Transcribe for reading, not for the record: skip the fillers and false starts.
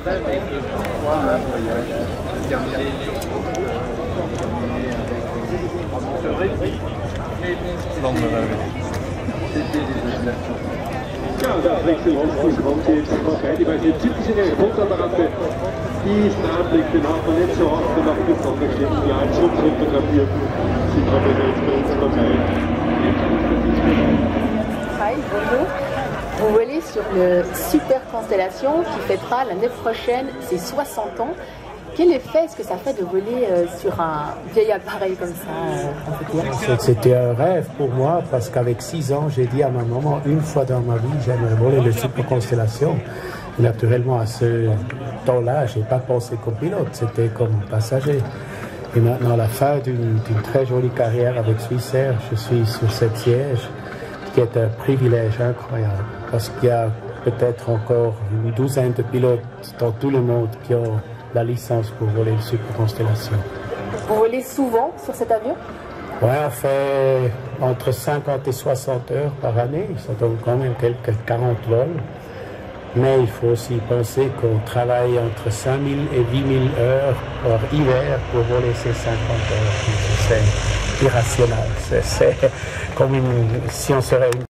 Ja, dat ligt er ons want die bij de typische fotoapparaten, die snabelijk den hat man nicht so hart gemacht, das hat man geschnitten, ja, einen Schutz fotografiert, sie haben jetzt bei uns dabei. Hi, bonjour. Vous volez sur le Super Constellation qui fêtera l'année prochaine ses 60 ans. Quel effet est-ce que ça fait de voler sur un vieil appareil comme ça, on peut dire? C'était un rêve pour moi parce qu'avec 6 ans, j'ai dit à ma maman, une fois dans ma vie, j'aimerais voler le Super Constellation. Et naturellement, à ce temps-là, je n'ai pas pensé comme pilote, c'était comme passager. Et maintenant, à la fin d'une très jolie carrière avec Swissair, je suis sur cette siège, ce qui est un privilège incroyable. Parce qu'il y a peut-être encore une douzaine de pilotes dans tout le monde qui ont la licence pour voler le Super Constellation. Vous volez souvent sur cet avion? Ouais, on fait entre 50 et 60 heures par année, ça donne quand même quelques 40 vols. Mais il faut aussi penser qu'on travaille entre 5000 et 8000 heures par hiver pour voler ces 50 heures. C'est irrationnel, c'est comme si on serait une